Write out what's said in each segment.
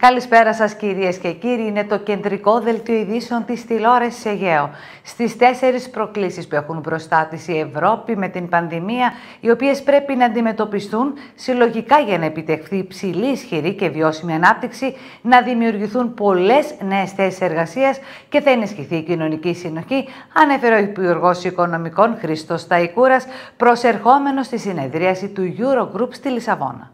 Καλησπέρα σας κυρίες και κύριοι, είναι το κεντρικό δελτίο ειδήσεων της τηλεόρασης Αιγαίο. Στις 4 προκλήσεις που έχουν μπροστά της η Ευρώπη με την πανδημία, οι οποίες πρέπει να αντιμετωπιστούν συλλογικά για να επιτευχθεί υψηλή, ισχυρή και βιώσιμη ανάπτυξη, να δημιουργηθούν πολλές νέες θέσεις εργασίας και θα ενισχυθεί η κοινωνική συνοχή, ανέφερε ο Υπουργός Οικονομικών Χρήστος Σταϊκούρας, προσερχόμενος στη συνεδρίαση του Eurogroup στη Λισαβόνα.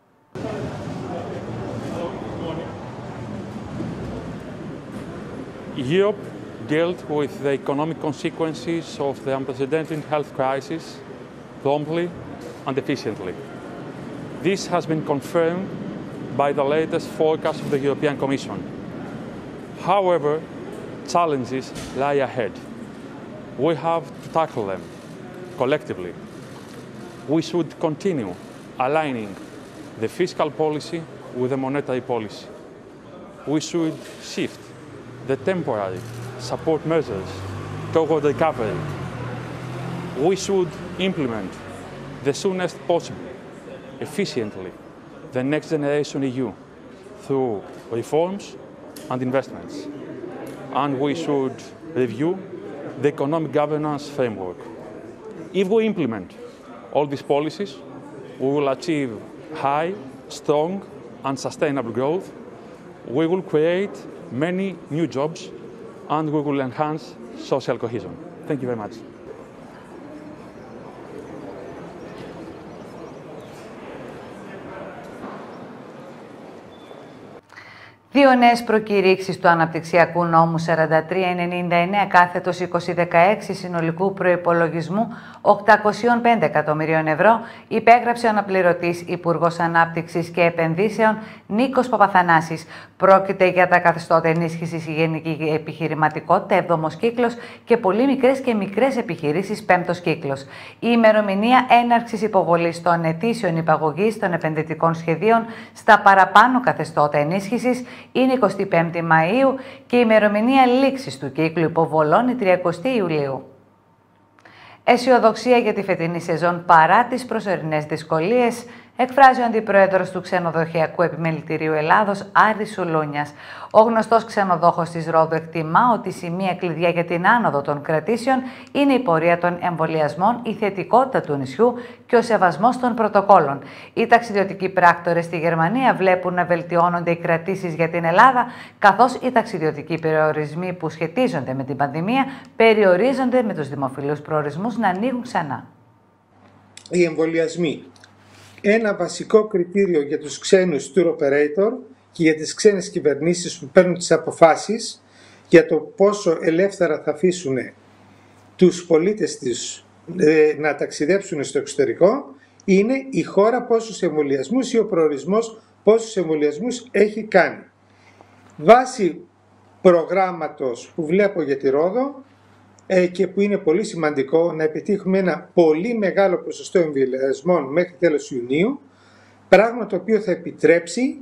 Europe dealt with the economic consequences of the unprecedented health crisis promptly and efficiently. This has been confirmed by the latest forecast of the European Commission. However, challenges lie ahead. We have to tackle them collectively. We should continue aligning the fiscal policy with the monetary policy. We should shift the temporary support measures toward recovery. We should implement the soonest possible, efficiently, the Next Generation EU through reforms and investments. And we should review the economic governance framework. If we implement all these policies, we will achieve high, strong and sustainable growth. We will create many new jobs and we will enhance social cohesion. Thank you very much. Δύο νέες προκηρύξεις του Αναπτυξιακού Νόμου 4399 κάθετος 2016 συνολικού προϋπολογισμού 805 εκατομμυρίων ευρώ υπέγραψε ο αναπληρωτής Υπουργός Ανάπτυξης και Επενδύσεων Νίκος Παπαθανάσης. Πρόκειται για τα καθεστώτα ενίσχυσης η γενική επιχειρηματικότητα 7ος κύκλος και πολύ μικρές και μικρές επιχειρήσεις 5ος κύκλος. Η ημερομηνία έναρξης υποβολής των ετήσιων υπαγωγής των επενδυτικών σχεδίων στα παραπάνω καθεστώτα ενίσχυσης είναι 25η Μαΐου και η ημερομηνία λήξης του κύκλου υποβολών η 30η Ιουλίου. Αισιοδοξία για τη φετινή σεζόν παρά τις προσωρινές δυσκολίες, εκφράζει ο Αντιπρόεδρος του Ξενοδοχειακού Επιμελητηρίου Ελλάδος, Άρης Σουλούνιας. Ο γνωστός ξενοδόχος της Ρόδου εκτιμά ότι η σημεία κλειδιά για την άνοδο των κρατήσεων είναι η πορεία των εμβολιασμών, η θετικότητα του νησιού και ο σεβασμός των πρωτοκόλων. Οι ταξιδιωτικοί πράκτορες στη Γερμανία βλέπουν να βελτιώνονται οι κρατήσεις για την Ελλάδα, καθώς οι ταξιδιωτικοί περιορισμοί που σχετίζονται με την πανδημία περιορίζονται με τους δημοφιλούς προορισμούς να ανοίγουν ξανά. Οι εμβολιασμοί. Ένα βασικό κριτήριο για τους ξένους tour operator και για τις ξένες κυβερνήσεις που παίρνουν τις αποφάσεις για το πόσο ελεύθερα θα αφήσουν τους πολίτες τους να ταξιδέψουν στο εξωτερικό είναι η χώρα πόσους εμβολιασμούς ή ο προορισμός πόσους εμβολιασμούς έχει κάνει. Βάσει προγράμματος που βλέπω για τη Ρόδο και που είναι πολύ σημαντικό να επιτύχουμε ένα πολύ μεγάλο ποσοστό εμβολιασμών μέχρι τέλος Ιουνίου, πράγμα το οποίο θα επιτρέψει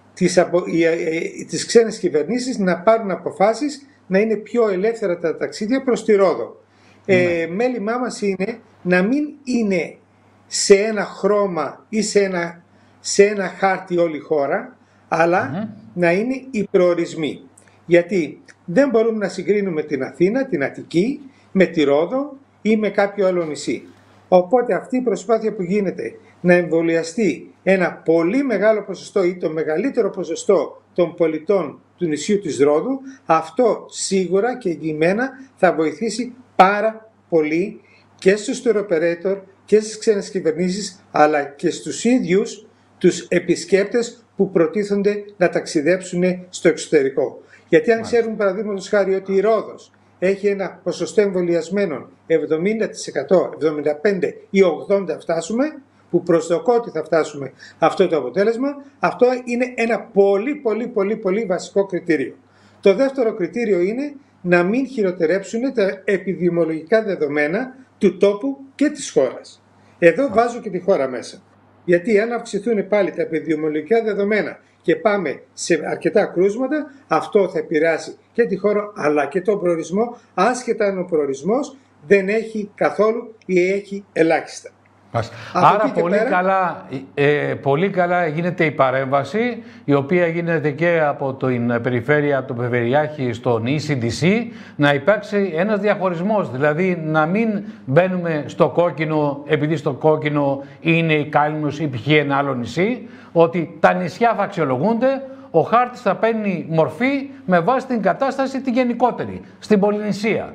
τις ξένες κυβερνήσεις να πάρουν αποφάσεις να είναι πιο ελεύθερα τα ταξίδια προς τη Ρόδο. Μέλημά μας είναι να μην είναι σε ένα χρώμα ή σε ένα χάρτη όλη η χώρα, αλλά να είναι οι προορισμοί. Γιατί δεν μπορούμε να συγκρίνουμε την Αθήνα, την Αττική, με τη Ρόδο ή με κάποιο άλλο νησί. Οπότε αυτή η προσπάθεια που γίνεται να εμβολιαστεί ένα πολύ μεγάλο ποσοστό ή το μεγαλύτερο ποσοστό των πολιτών του νησιού της Ρόδου, αυτό σίγουρα και εγγυημένα θα βοηθήσει πάρα πολύ και στους tour operator και στις ξένες κυβερνήσεις, αλλά και στους ίδιους τους επισκέπτες που προτίθονται να ταξιδέψουν στο εξωτερικό. Γιατί αν ξέρουν παραδείγματος χάρη ότι η Ρόδος έχει ένα ποσοστό εμβολιασμένων 70%, 75% ή 80% φτάσουμε, που προσδοκώ ότι θα φτάσουμε αυτό το αποτέλεσμα, αυτό είναι ένα πολύ βασικό κριτήριο. Το δεύτερο κριτήριο είναι να μην χειροτερέψουν τα επιδημιολογικά δεδομένα του τόπου και της χώρας. Εδώ βάζω και τη χώρα μέσα. Γιατί αν αυξηθούν πάλι τα επιδημιολογικά δεδομένα και πάμε σε αρκετά κρούσματα, αυτό θα επηρεάσει και τη χώρα αλλά και τον προορισμό, άσχετα αν ο προορισμός δεν έχει καθόλου ή έχει ελάχιστα. Άρα πολύ καλά γίνεται η παρέμβαση, η οποία γίνεται και από την περιφέρεια του Περιφερειάρχη στον ECDC, να υπάρξει ένας διαχωρισμός, δηλαδή να μην μπαίνουμε στο κόκκινο επειδή στο κόκκινο είναι η Κάλυμνος ή π.χ. ένα άλλο νησί, ότι τα νησιά θα αξιολογούνται, ο χάρτης θα παίρνει μορφή με βάση την κατάσταση τη γενικότερη, στην Πολυνησία.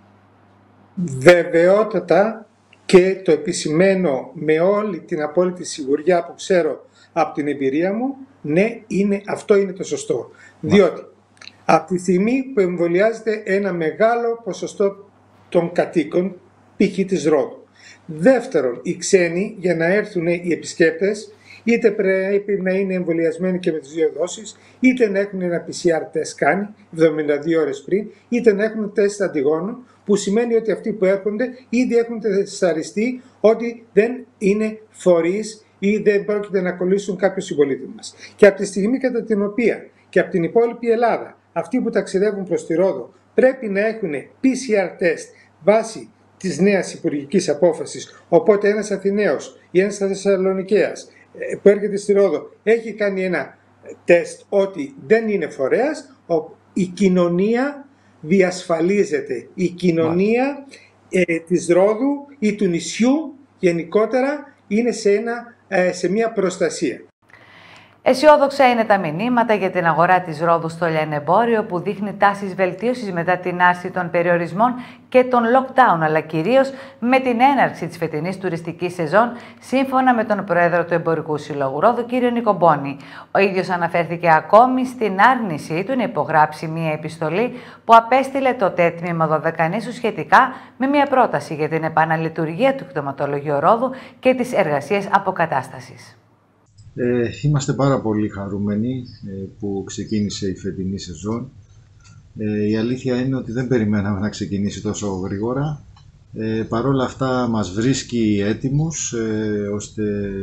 Βεβαιότατα, και το επισημαίνω με όλη την απόλυτη σιγουριά που ξέρω από την εμπειρία μου, ναι, αυτό είναι το σωστό. Διότι από τη στιγμή που εμβολιάζεται ένα μεγάλο ποσοστό των κατοίκων, π.χ. της Ρόδου. Δεύτερον, οι ξένοι, για να έρθουν οι επισκέπτες, είτε πρέπει να είναι εμβολιασμένοι και με τις 2 δόσεις, είτε να έχουν ένα PCR τεστ κάνει 72 ώρες πριν, είτε να έχουν τεστ αντιγόνων, που σημαίνει ότι αυτοί που έρχονται ήδη έχουν τεσταριστεί ότι δεν είναι φορείς ή δεν πρόκειται να κολλήσουν κάποιο συμπολίτη μας. Και από τη στιγμή κατά την οποία και από την υπόλοιπη Ελλάδα, αυτοί που ταξιδεύουν προς τη Ρόδο πρέπει να έχουν PCR τεστ βάσει της νέας υπουργικής απόφασης, οπότε ένας Αθηναίος ή ένας Θεσσαλονικέας που έρχεται στη Ρόδο έχει κάνει ένα τεστ ότι δεν είναι φορέας, η κοινωνία διασφαλίζεται. Η κοινωνία της Ρόδου ή του νησιού γενικότερα είναι σε μια προστασία. Αισιόδοξα είναι τα μηνύματα για την αγορά της Ρόδου στο λιανεμπόριο, που δείχνει τάσεις βελτίωσης μετά την άρση των περιορισμών και των lockdown, αλλά κυρίως με την έναρξη της φετινής τουριστικής σεζόν, σύμφωνα με τον Πρόεδρο του Εμπορικού Συλλόγου Ρόδου, κ. Νικομπόνη. Ο ίδιος αναφέρθηκε ακόμη στην άρνησή του να υπογράψει μια επιστολή που απέστειλε το ΤΕΤ Τμήμα Δωδεκανήσου σχετικά με μια πρόταση για την επαναλειτουργία του κτηματολογίου Ρόδου και τις εργασίες αποκατάστασης. Είμαστε πάρα πολύ χαρούμενοι που ξεκίνησε η φετινή σεζόν. Η αλήθεια είναι ότι δεν περιμέναμε να ξεκινήσει τόσο γρήγορα. Παρ' όλα αυτά μας βρίσκει έτοιμους, ώστε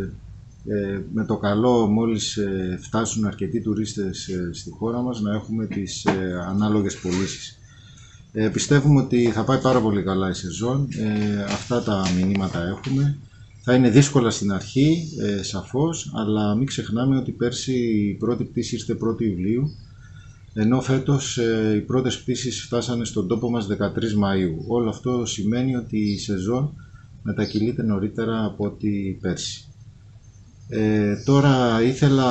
με το καλό, μόλις φτάσουν αρκετοί τουρίστες στη χώρα μας, να έχουμε τις ανάλογες πωλήσεις. Πιστεύουμε ότι θα πάει πάρα πολύ καλά η σεζόν. Αυτά τα μηνύματα έχουμε. Θα είναι δύσκολα στην αρχή, σαφώς, αλλά μην ξεχνάμε ότι πέρσι η πρώτη πτήση ήρθε 1η Ιουλίου, ενώ φέτος οι πρώτες πτήσεις φτάσανε στον τόπο μας 13 Μαΐου. Όλο αυτό σημαίνει ότι η σεζόν μετακυλείται νωρίτερα από ό,τι πέρσι. Τώρα ήθελα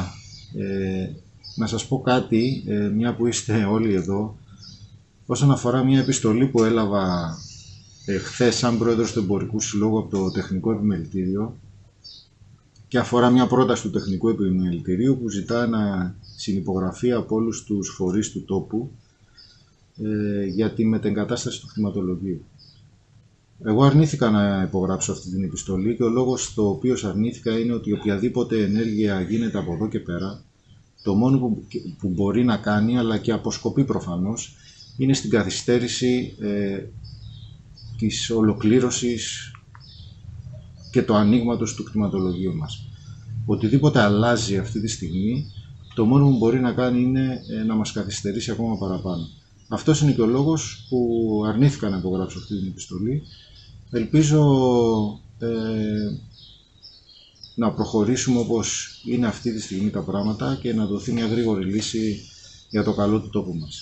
να σας πω κάτι, μια που είστε όλοι εδώ, όσον αφορά μια επιστολή που έλαβα χθες σαν πρόεδρος του Εμπορικού Συλλόγου από το Τεχνικό Επιμελητήριο, και αφορά μια πρόταση του Τεχνικού Επιμελητηρίου που ζητά να συνυπογραφεί από όλους τους φορείς του τόπου για τη μετεγκατάσταση του κτηματολογίου. Εγώ αρνήθηκα να υπογράψω αυτή την επιστολή, και ο λόγος στο οποίο αρνήθηκα είναι ότι οποιαδήποτε ενέργεια γίνεται από εδώ και πέρα, το μόνο που μπορεί να κάνει, αλλά και αποσκοπεί προφανώς, είναι στην καθυστέρηση της ολοκλήρωσης και το ανοίγματος του κτηματολογίου μας. Οτιδήποτε αλλάζει αυτή τη στιγμή, το μόνο που μπορεί να κάνει είναι να μας καθυστερήσει ακόμα παραπάνω. Αυτός είναι και ο λόγος που αρνήθηκα να υπογράψω αυτή την επιστολή. Ελπίζω να προχωρήσουμε όπως είναι αυτή τη στιγμή τα πράγματα και να δοθεί μια γρήγορη λύση για το καλό του τόπου μας.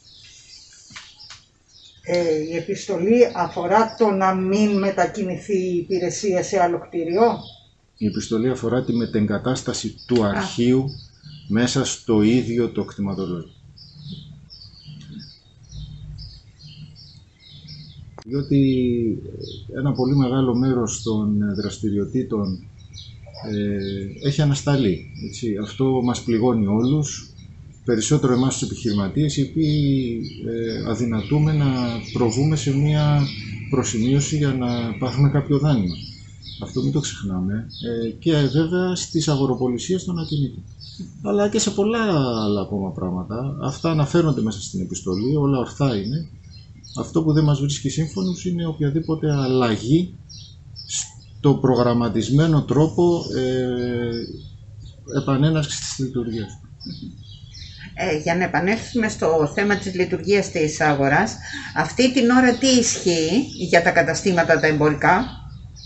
Η επιστολή αφορά το να μην μετακινηθεί η υπηρεσία σε άλλο κτίριο. Η επιστολή αφορά τη μετεγκατάσταση του αρχείου μέσα στο ίδιο το κτηματολόγιο. Διότι ένα πολύ μεγάλο μέρος των δραστηριοτήτων έχει ανασταλεί. Έτσι. Αυτό μας πληγώνει όλους, περισσότερο εμάς τους επιχειρηματίες, οι οποίοι αδυνατούμε να προβούμε σε μια προσημείωση για να πάρουμε κάποιο δάνειο. Αυτό μην το ξεχνάμε. Και βέβαια στις αγοροπολισίες των ακινήτων. Αλλά και σε πολλά άλλα ακόμα πράγματα. Αυτά αναφέρονται μέσα στην επιστολή, όλα ορθά είναι. Αυτό που δεν μας βρίσκει σύμφωνος είναι οποιαδήποτε αλλαγή στο προγραμματισμένο τρόπο επανέναρξης της λειτουργίας. Για να επανέλθουμε στο θέμα της λειτουργίας της αγοράς, αυτή την ώρα τι ισχύει για τα καταστήματα τα εμπορικά?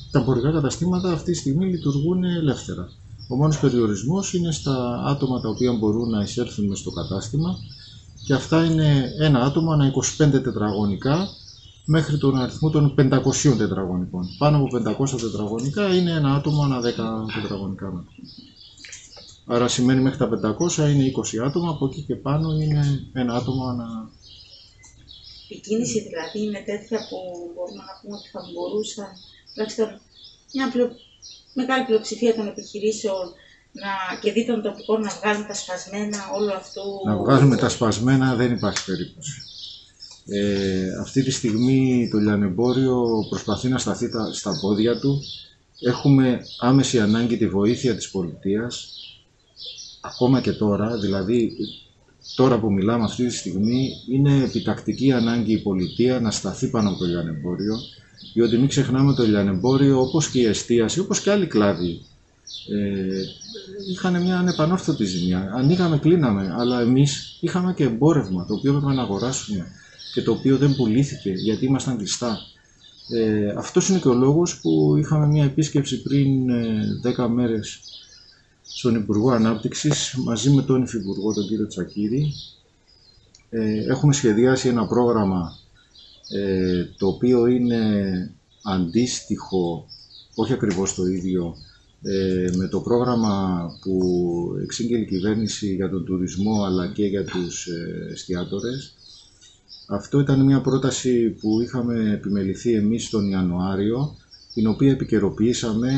τα εμπορικά καταστήματα αυτή τη στιγμή λειτουργούν ελεύθερα. Ο μόνος περιορισμός είναι στα άτομα τα οποία μπορούν να εισέλθουν μες στο κατάστημα και αυτά είναι ένα άτομο ανά 25 τετραγωνικά μέχρι τον αριθμό των 500 τετραγωνικών. Πάνω από 500 τετραγωνικά είναι ένα άτομο ανά 10 τετραγωνικά μέτρα. Άρα σημαίνει μέχρι τα 500 είναι 20 άτομα, από εκεί και πάνω είναι ένα άτομο ανά... Η κίνηση δηλαδή είναι τέτοια που μπορούμε να πούμε ότι θα μπορούσαν, τουλάχιστον μια μεγάλη πλειοψηφία των επιχειρήσεων και δι' των τοπικών να βγάλουν τα σπασμένα όλο αυτό. Να βγάλουμε τα σπασμένα δεν υπάρχει περίπτωση. Αυτή τη στιγμή το λιανεμπόριο προσπαθεί να σταθεί στα πόδια του. Έχουμε άμεση ανάγκη τη βοήθεια της πολιτείας. Ακόμα και τώρα, δηλαδή τώρα που μιλάμε αυτή τη στιγμή, είναι επιτακτική ανάγκη η πολιτεία να σταθεί πάνω από το λιανεμπόριο, διότι μην ξεχνάμε το λιανεμπόριο, όπως και η εστίαση, όπως και άλλοι κλάδοι, είχαν μια ανεπανόρθωτη ζημιά. Ανοίγαμε, κλείναμε, αλλά εμείς είχαμε και εμπόρευμα, το οποίο έπρεπε να αγοράσουμε και το οποίο δεν πουλήθηκε γιατί ήμασταν κλειστά. Αυτός είναι και ο λόγος που είχαμε μια επίσκεψη πριν 10 μέρες στον Υπουργό Ανάπτυξης μαζί με τον Υφυπουργό, τον κύριο Τσακίρη. Έχουμε σχεδιάσει ένα πρόγραμμα το οποίο είναι αντίστοιχο, όχι ακριβώς το ίδιο, με το πρόγραμμα που εξήγηλε η κυβέρνηση για τον τουρισμό αλλά και για τους εστιατόρες. Αυτό ήταν μια πρόταση που είχαμε επιμεληθεί εμείς τον Ιανουάριο, την οποία επικαιροποιήσαμε,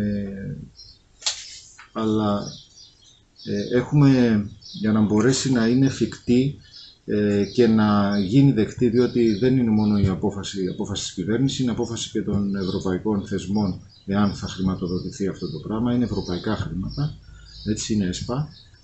αλλά έχουμε, για να μπορέσει να είναι εφικτή και να γίνει δεκτή, διότι δεν είναι μόνο η απόφαση της κυβέρνησης, είναι απόφαση και των ευρωπαϊκών θεσμών, εάν θα χρηματοδοτηθεί αυτό το πράγμα, είναι ευρωπαϊκά χρήματα, έτσι είναι ΕΣΠΑ,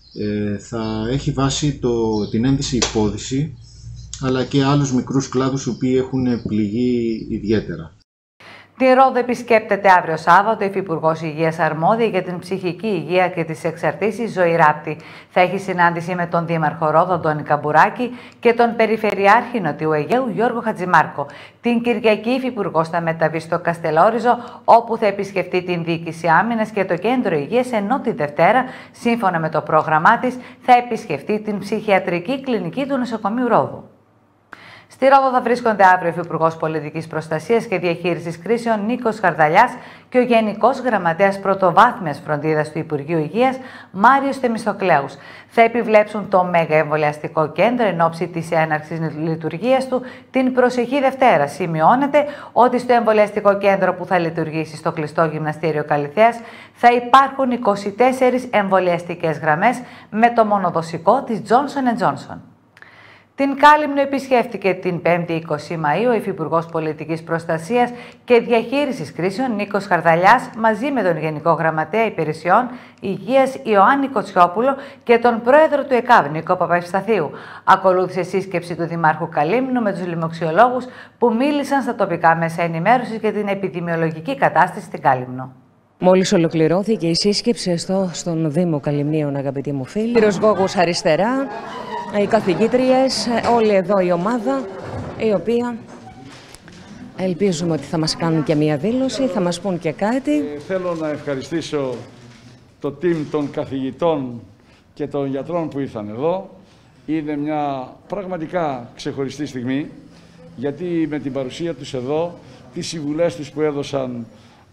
θα έχει βάση την ένδυση υπόδηση, αλλά και άλλους μικρούς κλάδους οι οποίοι έχουν πληγεί ιδιαίτερα. Τη Ρόδο επισκέπτεται αύριο Σάββατο η Υφυπουργός Υγείας αρμόδια για την ψυχική υγεία και τις εξαρτήσεις Ζωή Ράπτη. Θα έχει συνάντηση με τον Δήμαρχο Ρόδο Αντώνη Καμπουράκη και τον Περιφερειάρχη Νοτιού Αιγαίου Γιώργο Χατζημάρκο. Την Κυριακή η Υφυπουργός θα μεταβεί στο Καστελόριζο, όπου θα επισκεφτεί την Διοίκηση Άμυνας και το Κέντρο Υγείας, ενώ τη Δευτέρα, σύμφωνα με το πρόγραμμά της, θα επισκεφτεί την ψυχιατρική κλινική του νοσοκομείου Ρόδου. Στη Ρόδο θα βρίσκονται αύριο ο Υπουργός Πολιτικής Προστασίας και Διαχείρισης Κρίσεων Νίκος Χαρδαλιάς και ο Γενικός Γραμματέας Πρωτοβάθμιας Φροντίδας του Υπουργείου Υγείας Μάριος Θεμιστοκλέους. Θα επιβλέψουν το Μέγα Εμβολιαστικό Κέντρο εν ώψη της έναρξης λειτουργίας του την προσεχή Δευτέρα. Σημειώνεται ότι στο εμβολιαστικό κέντρο που θα λειτουργήσει στο κλειστό γυμναστήριο Καλυθέας θα υπάρχουν 24 εμβολιαστικές γραμμές με το μονοδοσικό της Johnson & Johnson. Την Κάλυμνο επισκέφτηκε την 5η 20 Μαΐου ο Υφυπουργός Πολιτικής Προστασίας και Διαχείρισης Κρίσεων Νίκος Χαρδαλιάς μαζί με τον Γενικό Γραμματέα Υπηρεσιών Υγείας Ιωάννη Κοτσιόπουλο και τον Πρόεδρο του ΕΚΑΒ Νίκο Παπαευσταθίου. Ακολούθησε σύσκεψη του Δημάρχου Καλύμνου με τους λοιμοξιολόγους που μίλησαν στα τοπικά μέσα ενημέρωσης για την επιδημιολογική κατάσταση στην Κάλυμνο. Μόλις ολοκληρώθηκε η σύσκεψη εδώ στον Δήμο Καλυμνίων, αγαπητοί μου φίλοι. Κύριος Γόγος αριστερά, οι καθηγήτριες, όλη εδώ η ομάδα, η οποία ελπίζουμε ότι θα μας κάνουν και μία δήλωση, θα μας πούν και κάτι. Θέλω να ευχαριστήσω το team των καθηγητών και των γιατρών που ήρθαν εδώ. Είναι μια πραγματικά ξεχωριστή στιγμή, γιατί με την παρουσία τους εδώ, τις συμβουλές τους που έδωσαν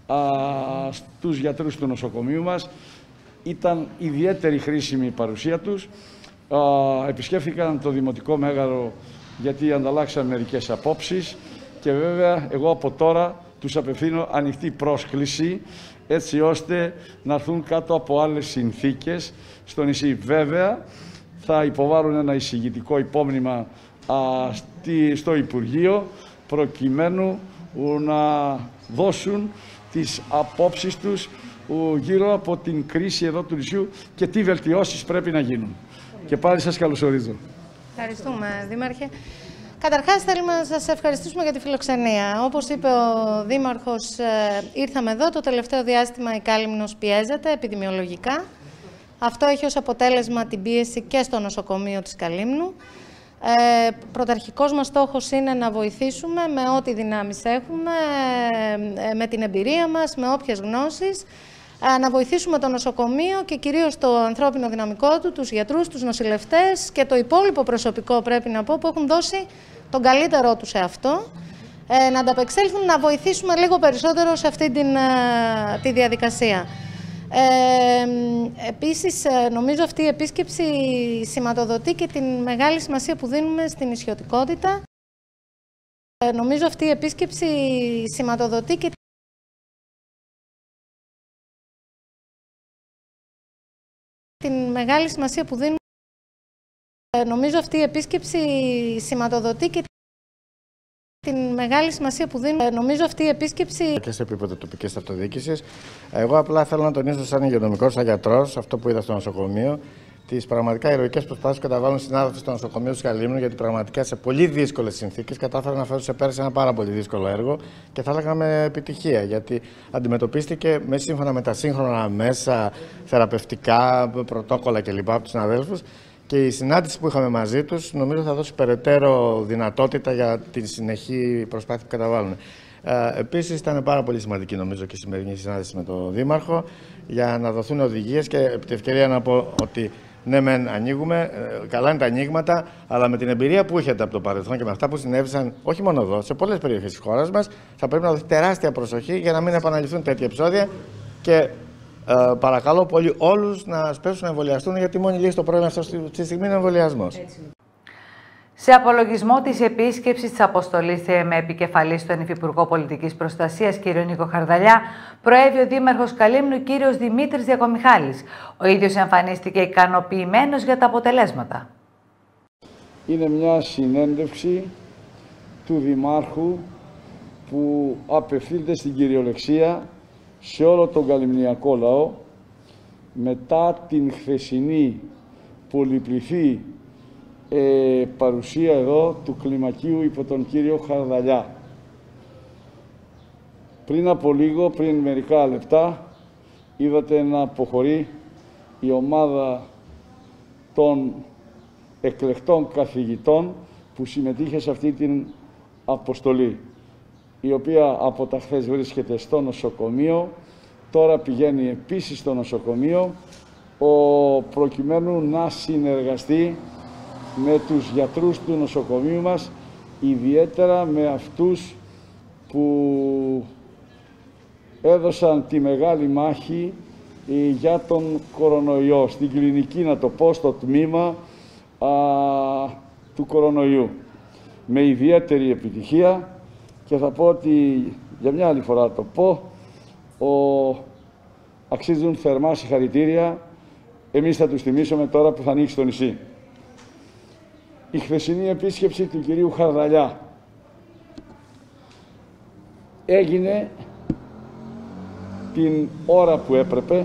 στους γιατρούς του νοσοκομείου μας, ήταν ιδιαίτερη χρήσιμη η παρουσία τους. Επισκέφθηκαν το Δημοτικό Μέγαρο γιατί ανταλλάξαν μερικές απόψεις και βέβαια εγώ από τώρα τους απευθύνω ανοιχτή πρόσκληση έτσι ώστε να έρθουν κάτω από άλλες συνθήκες στο νησί. Βέβαια θα υποβάλουν ένα εισηγητικό υπόμνημα στο Υπουργείο προκειμένου να δώσουν τις απόψεις τους γύρω από την κρίση εδώ του νησιού και τι βελτιώσεις πρέπει να γίνουν. Και πάλι σας καλωσορίζω. Ευχαριστούμε, Δήμαρχε. Καταρχάς, θέλουμε να σας ευχαριστήσουμε για τη φιλοξενία. Όπως είπε ο Δήμαρχος, ήρθαμε εδώ. Το τελευταίο διάστημα η Κάλυμνος πιέζεται επιδημιολογικά. Αυτό έχει ως αποτέλεσμα την πίεση και στο νοσοκομείο της Καλύμνου. Πρωταρχικός μας στόχος είναι να βοηθήσουμε με ό,τι δυνάμεις έχουμε, με την εμπειρία μας, με όποιες γνώσεις, να βοηθήσουμε το νοσοκομείο και κυρίως το ανθρώπινο δυναμικό του, τους γιατρούς, τους νοσηλευτές και το υπόλοιπο προσωπικό, πρέπει να πω, που έχουν δώσει τον καλύτερό τους σε αυτό, να ανταπεξέλθουν, να βοηθήσουμε λίγο περισσότερο σε αυτή τη διαδικασία. Επίσης, νομίζω αυτή η επίσκεψη σηματοδοτεί και την μεγάλη σημασία που δίνουμε στην νησιωτικότητα. Νομίζω αυτή η επίσκεψη σηματοδοτεί και την μεγάλη σημασία που δίνουμε. Νομίζω αυτή η επίσκεψη σηματοδοτεί και την μεγάλη σημασία που δίνουμε. Νομίζω αυτή η επίσκεψη. Και σε επίπεδο τοπικής αυτοδιοίκησης. Εγώ απλά θέλω να τονίσω, σαν υγειονομικός, σαν γιατρός, αυτό που είδα στο νοσοκομείο, τις πραγματικά ηρωικές προσπάθειες που καταβάλουν συνάδελφοι στο νοσοκομείο του Καλύμνου, γιατί πραγματικά σε πολύ δύσκολες συνθήκες κατάφεραν να φέρουν σε πέρα σε ένα πάρα πολύ δύσκολο έργο και θα έλεγα με επιτυχία, γιατί αντιμετωπίστηκε σύμφωνα με τα σύγχρονα μέσα, θεραπευτικά, πρωτόκολλα κλπ. Από τους συναδέλφους. Και η συνάντηση που είχαμε μαζί τους νομίζω θα δώσει περαιτέρω δυνατότητα για τη συνεχή προσπάθεια που καταβάλουν. Επίσης ήταν πάρα πολύ σημαντική νομίζω και η σημερινή συνάντηση με τον Δήμαρχο για να δοθούν οδηγίες και επί τη ευκαιρία να πω ότι ναι μεν ανοίγουμε, καλά είναι τα ανοίγματα, αλλά με την εμπειρία που έχετε από το παρελθόν και με αυτά που συνέβησαν όχι μόνο εδώ, σε πολλές περιοχές της χώρας μας, θα πρέπει να δοθεί τεράστια προσοχή για να μην επαναληφθούν τέτοια επεισόδια και παρακαλώ πολύ όλους να σπεύσουν να εμβολιαστούν, γιατί μόνη λύση στο πρόβλημα αυτή τη στιγμή είναι ο εμβολιασμός. Σε απολογισμό της επίσκεψης της αποστολής με επικεφαλή στον Υφυπουργό Πολιτικής Προστασίας, κ. Νίκο Χαρδαλιά, προέβη ο Δήμαρχος Καλύμνου, κ. Δημήτρης Διακομιχάλης. Ο ίδιος εμφανίστηκε ικανοποιημένος για τα αποτελέσματα. Είναι μια συνέντευξη του Δημάρχου που απευθύνεται στην κυριολεξία σε όλο τον καλυμνιακό λαό μετά την χθεσινή πολυπληθή παρουσία εδώ του κλιμακίου υπό τον κύριο Χαρδαλιά. Πριν από λίγο, πριν μερικά λεπτά, είδατε να αποχωρεί η ομάδα των εκλεκτών καθηγητών που συμμετείχε σε αυτή την αποστολή, η οποία από τα χθες βρίσκεται στο νοσοκομείο, τώρα πηγαίνει επίσης στο νοσοκομείο, προκειμένου να συνεργαστεί με τους γιατρούς του νοσοκομείου μας, ιδιαίτερα με αυτούς που έδωσαν τη μεγάλη μάχη για τον κορονοϊό, στην κλινική, να το πω, στο τμήμα του κορονοϊού. Με ιδιαίτερη επιτυχία, και θα πω ότι για μια άλλη φορά το πω, αξίζουν θερμά συγχαρητήρια. Εμείς θα τους τιμήσουμε τώρα που θα ανοίξει το νησί. Η χθεσινή επίσκεψη του κυρίου Χαρδαλιά έγινε την ώρα που έπρεπε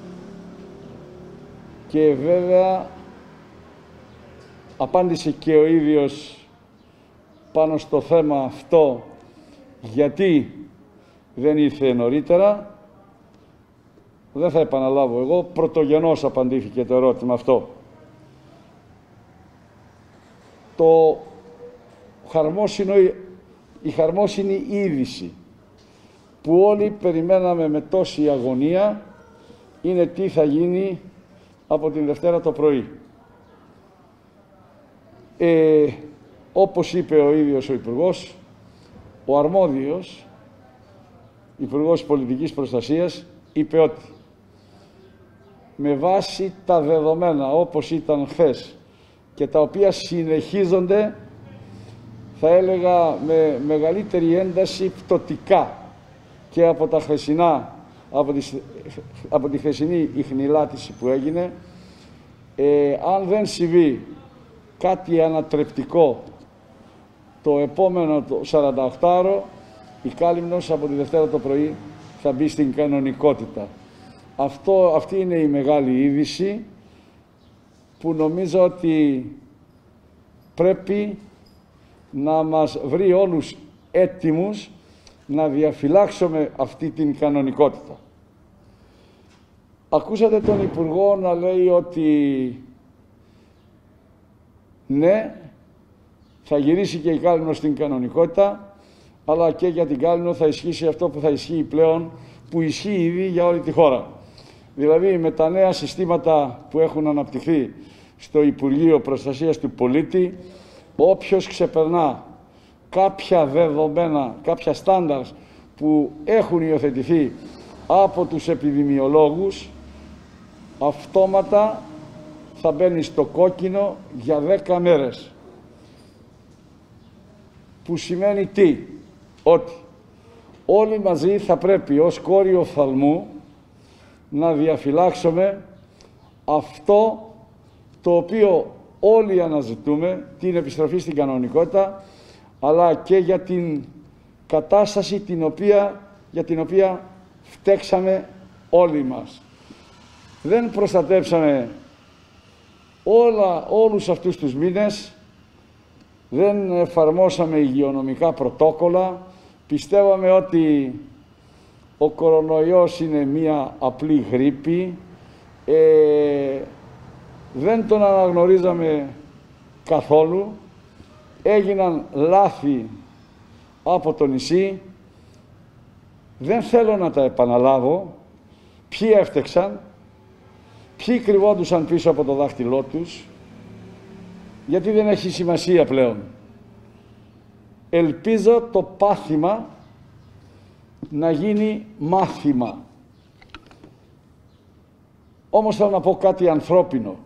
και βέβαια απάντησε και ο ίδιος πάνω στο θέμα αυτό, γιατί δεν ήρθε νωρίτερα. Δεν θα επαναλάβω εγώ, πρωτογενώς απαντήθηκε το ερώτημα αυτό. Η χαρμόσυνη είδηση που όλοι περιμέναμε με τόση αγωνία είναι τι θα γίνει από την Δευτέρα το πρωί. Όπως είπε ο ίδιος ο Υπουργός, ο αρμόδιος Υπουργός Πολιτικής Προστασίας είπε ότι με βάση τα δεδομένα όπως ήταν χθες και τα οποία συνεχίζονται, θα έλεγα με μεγαλύτερη ένταση πτωτικά και από τα χθεσινά, από τη χθεσινή ιχνηλάτηση που έγινε, αν δεν συμβεί κάτι ανατρεπτικό το επόμενο 48ωρο, η Κάλυμνος από τη Δευτέρα το πρωί θα μπει στην κανονικότητα. Αυτή είναι η μεγάλη είδηση που νομίζω ότι πρέπει να μας βρει όλους έτοιμους να διαφυλάξουμε αυτή την κανονικότητα. Ακούσατε τον Υπουργό να λέει ότι ναι, θα γυρίσει και η Κάλυμνο στην κανονικότητα, αλλά και για την Κάλυμνο θα ισχύσει αυτό που θα ισχύει πλέον, που ισχύει ήδη για όλη τη χώρα. Δηλαδή με τα νέα συστήματα που έχουν αναπτυχθεί στο Υπουργείο Προστασίας του Πολίτη, όποιος ξεπερνά κάποια δεδομένα, κάποια στάνταρ που έχουν υιοθετηθεί από τους επιδημιολόγους, αυτόματα θα μπαίνει στο κόκκινο για 10 μέρες. Που σημαίνει τι? Ότι όλοι μαζί θα πρέπει ως κόρη οφθαλμού να διαφυλάξουμε αυτό το οποίο όλοι αναζητούμε, την επιστροφή στην κανονικότητα, αλλά και για την κατάσταση για την οποία φταίξαμε όλοι μας. Δεν προστατέψαμε όλους αυτούς τους μήνες, δεν εφαρμόσαμε υγειονομικά πρωτόκολλα, πιστεύαμε ότι ο κορονοϊός είναι μία απλή γρίπη, δεν τον αναγνωρίζαμε καθόλου, έγιναν λάθη από το νησί, δεν θέλω να τα επαναλάβω, ποιοι έφτεξαν, ποιοι κρυβόντουσαν πίσω από το δάχτυλό τους, γιατί δεν έχει σημασία πλέον. Ελπίζω το πάθημα να γίνει μάθημα. Όμως θέλω να πω κάτι ανθρώπινο.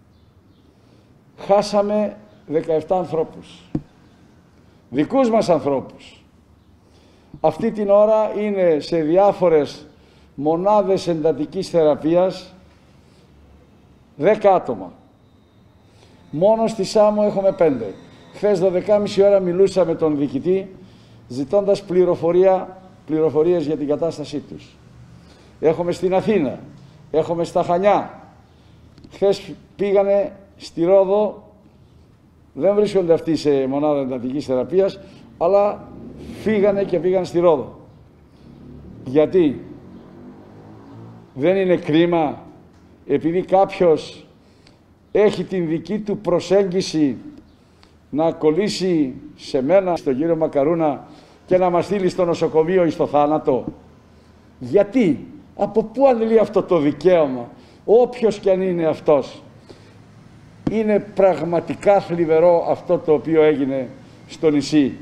Χάσαμε 17 ανθρώπους. Δικούς μας ανθρώπους. Αυτή την ώρα είναι σε διάφορες μονάδες εντατικής θεραπείας 10 άτομα. Μόνο στη Σάμο έχουμε 5. Χθες 12.30 ώρα μιλούσα με τον διοικητή ζητώντας πληροφορίες για την κατάστασή τους. Έχουμε στην Αθήνα, έχουμε στα Χανιά. Χθες πήγανε στη Ρόδο, δεν βρίσκονται αυτοί σε μονάδα εντατικής θεραπείας, αλλά φύγανε και πήγαν στη Ρόδο. Γιατί? Δεν είναι κρίμα επειδή κάποιος έχει την δική του προσέγγιση να κολλήσει σε μένα, στον κύριο Μακαρούνα και να μας στείλει στο νοσοκομείο ή στο θάνατο? Γιατί? Από πού αντλεί αυτό το δικαίωμα? Όποιος κι αν είναι αυτός. Είναι πραγματικά θλιβερό αυτό το οποίο έγινε στο νησί.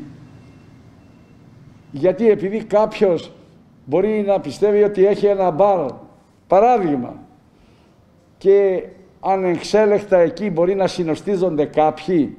Γιατί επειδή κάποιος μπορεί να πιστεύει ότι έχει ένα μπαρ, παράδειγμα, και ανεξέλεκτα εκεί μπορεί να συνοστίζονται κάποιοι,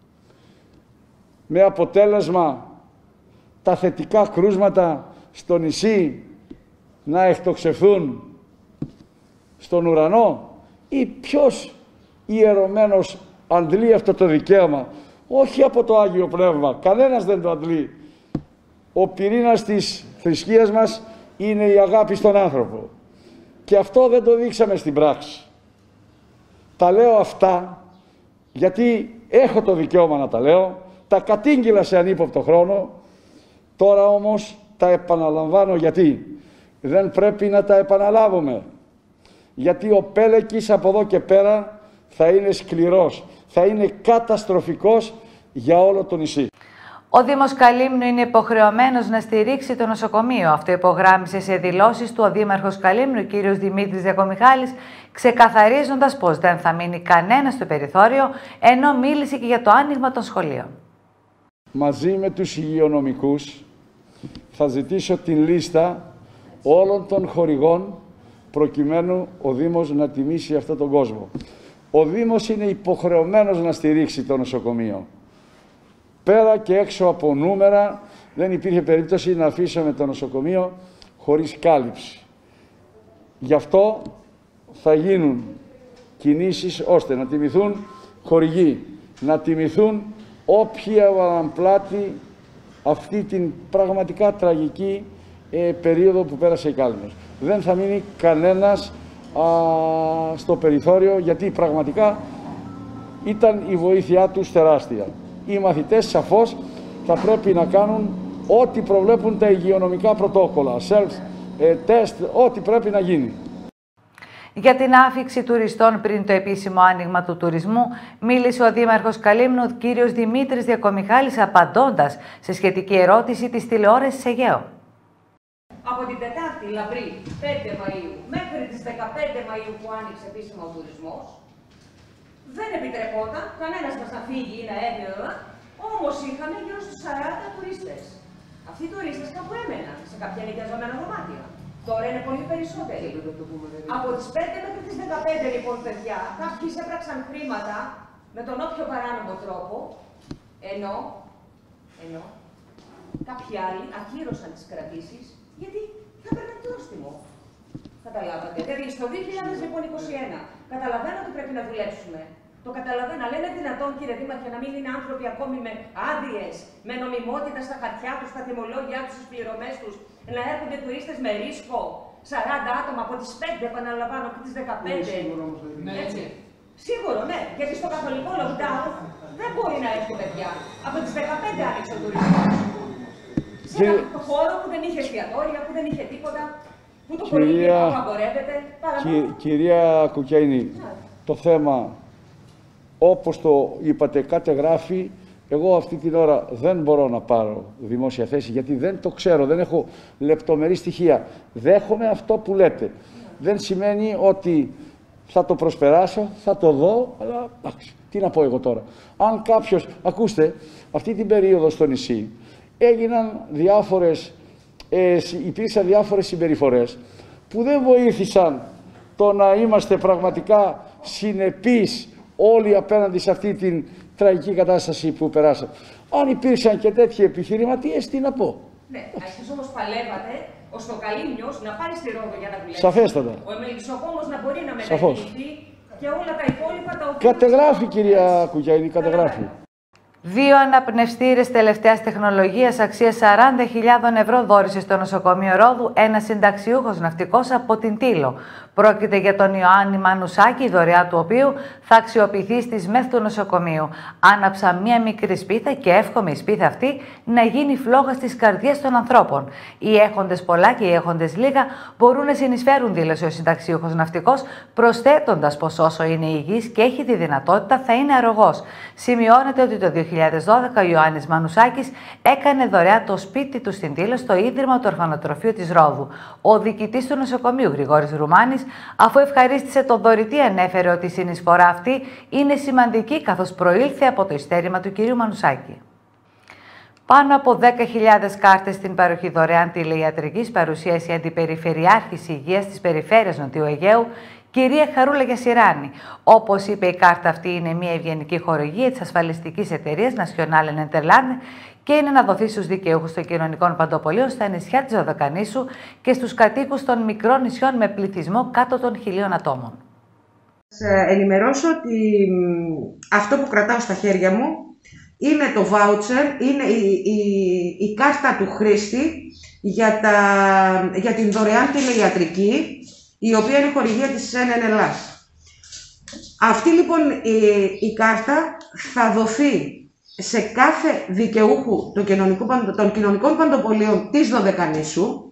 με αποτέλεσμα τα θετικά κρούσματα στο νησί να εκτοξευθούν στον ουρανό, ή ποιος ιερωμένος αντλεί αυτό το δικαίωμα? Όχι από το Άγιο Πνεύμα, κανένας δεν το αντλεί. Ο πυρήνας της θρησκείας μας είναι η αγάπη στον άνθρωπο. Και αυτό δεν το δείξαμε στην πράξη. Τα λέω αυτά γιατί έχω το δικαίωμα να τα λέω, τα κατήγγειλα σε ανύποπτο χρόνο, τώρα όμως τα επαναλαμβάνω γιατί δεν πρέπει να τα επαναλάβουμε. Γιατί ο Πέλεκης από εδώ και πέρα θα είναι σκληρός, θα είναι καταστροφικός για όλο το νησί. Ο Δήμος Καλύμνου είναι υποχρεωμένος να στηρίξει το νοσοκομείο. Αυτό υπογράμμισε σε δηλώσεις του ο Δήμαρχος Καλύμνου, κ. Δημήτρης Διακομιχάλης, ξεκαθαρίζοντας πως δεν θα μείνει κανένας στο περιθώριο, ενώ μίλησε και για το άνοιγμα των σχολείων. Μαζί με τους υγειονομικούς θα ζητήσω την λίστα όλων των χορηγών προκειμένου ο Δήμος να τιμήσει αυτόν τον κόσμο. Ο Δήμος είναι υποχρεωμένος να στηρίξει το νοσοκομείο. Πέρα και έξω από νούμερα δεν υπήρχε περίπτωση να αφήσουμε το νοσοκομείο χωρίς κάλυψη. Γι' αυτό θα γίνουν κινήσεις ώστε να τιμηθούν χορηγοί, να τιμηθούν όποιοι έβαλαν πλάτη αυτή την πραγματικά τραγική περίοδο που πέρασε η Κάλυμνος. Δεν θα μείνει κανένας στο περιθώριο, γιατί πραγματικά ήταν η βοήθειά τους τεράστια. Οι μαθητές σαφώς θα πρέπει να κάνουν ό,τι προβλέπουν τα υγειονομικά πρωτόκολλα, self-test, ό,τι πρέπει να γίνει. Για την άφιξη τουριστών πριν το επίσημο άνοιγμα του τουρισμού, μίλησε ο Δήμαρχος Καλύμνου, κύριος Δημήτρης Διακομιχάλης, απαντώντας σε σχετική ερώτηση της τηλεόρασης Αιγαίο. Από την Τετάρτη Λαμπρή, 5 Μαΐου, μέχρι τις 15 Μαΐου που άνοιξε επίσημα ο τουρισμός, δεν επιτρεπόταν κανένας μας να φύγει ή να έρθει εδώ, όμως είχαμε γύρω στους 40 τουρίστες. Αυτοί οι τουρίστες κάπου έμεναν σε κάποια νοικιαζόμενα δωμάτια. Τώρα είναι πολύ περισσότεροι. Από τις 5 μέχρι τις 15 λοιπόν παιδιά, κάποιοι έπραξαν χρήματα με τον όποιο παράνομο τρόπο, ενώ κάποιοι άλλοι ακύρωσαν τις κρατήσεις γιατί θα έπαιρναν πρόστιμο. Καταλάβατε. Δηλαδή στο 2021 καταλαβαίνω ότι πρέπει να δουλέψουμε. Το καταλαβαίνω, αλλά είναι δυνατόν, κύριε Δήμαρχε, να μην είναι άνθρωποι ακόμη με άδειες, με νομιμότητα στα χαρτιά τους, στα τιμολόγια τους, στις πληρωμές τους, να έρχονται τουρίστες με ρίσκο, 40 άτομα από τις 5, επαναλαμβάνω, και τις 15. Έτσι. Σίγουρο, ναι, γιατί στο καθολικό lockdown δεν μπορεί να έρθει παιδιά. Από τις 15 άνοιξε ο τουρισμός. Σε ένα χώρο που δεν είχε εστιατόρια, που δεν είχε τίποτα, που το πολιτικό απαγορεύεται. Κυρία Κουκιαινή, το θέμα, όπως το είπατε, κατεγράφει. Εγώ αυτή την ώρα δεν μπορώ να πάρω δημόσια θέση, γιατί δεν το ξέρω, δεν έχω λεπτομερή στοιχεία. Δέχομαι αυτό που λέτε. Δεν σημαίνει ότι θα το προσπεράσω, θα το δω, αλλά τι να πω εγώ τώρα. Αν κάποιος, ακούστε, αυτή την περίοδο στο νησί υπήρξαν διάφορες συμπεριφορές που δεν βοήθησαν το να είμαστε πραγματικά συνεπείς όλοι απέναντι σε αυτή την τραγική κατάσταση που περάσαμε. Αν υπήρξαν και τέτοιοι επιχειρηματίες, τι να πω. Ναι, εσείς όμως παλεύατε ώστε ο Καλύμνιος να πάρει στη Ρόδο για να δουλέψει. Σαφέστατα. Ο Εμελισσοκόμος να μπορεί να μετακινηθεί και όλα τα υπόλοιπα τα οποία... Κατεγράφει, κυρία Κουκιαινή, κατεγράφει. 2 αναπνευστήρες τελευταίας τεχνολογίας αξίας 40.000 ευρώ δώρισε στο νοσοκομείο Ρόδου ένας συνταξιούχος ναυτικός από την Τήλο. Πρόκειται για τον Ιωάννη Μανουσάκη, η δωρεά του οποίου θα αξιοποιηθεί στις μεθ του νοσοκομείου. Άναψα μία μικρή σπίθα και εύχομαι η σπίθα αυτή να γίνει φλόγα στις καρδιές των ανθρώπων. Οι έχοντες πολλά και οι έχοντες λίγα μπορούν να συνεισφέρουν, δήλωσε ο συνταξιούχος ναυτικός, προσθέτοντας πως όσο είναι υγιής και έχει τη δυνατότητα θα είναι αρρωγός. Σημειώνεται ότι το 2012 ο Ιωάννης Μανουσάκης έκανε δωρεά το σπίτι του στην Τήλο στο Ίδρυμα του Ορφανοτροφείου της Ρόδου. Ο διοικητής του νοσοκομείου Γρηγόρης Ρουμάνης, αφού ευχαρίστησε τον δωρητή, ανέφερε ότι η συνεισφορά αυτή είναι σημαντική καθώς προήλθε από το ειστέρημα του κυρίου Μανουσάκη. Πάνω από 10.000 κάρτες στην παροχή δωρεάν τηλεϊατρικής παρουσίασε η Αντιπεριφερειάρχης Υγείας της Περιφέρειας Νοτιού Αιγαίου, κυρία Χαρούλα Γιασιράνη. Όπως είπε, η κάρτα αυτή είναι μια ευγενική χορηγία της ασφαλιστικής εταιρείας Nationale Nederlanden και είναι να δοθεί στους δικαιούχους των κοινωνικών παντοπολίων στα νησιά της Δωδεκανήσου και στους κατοίκους των μικρών νησιών με πληθυσμό κάτω των 1.000 ατόμων. Θα ενημερώσω ότι αυτό που κρατάω στα χέρια μου είναι το voucher, είναι η κάρτα του χρήστη για την δωρεάν τηλεϊατρική, η οποία είναι χορηγία της ΕΝΕΛΑΣ. Αυτή λοιπόν η κάρτα θα δοθεί σε κάθε δικαιούχο των κοινωνικών παντοπολίων της Δωδεκανήσου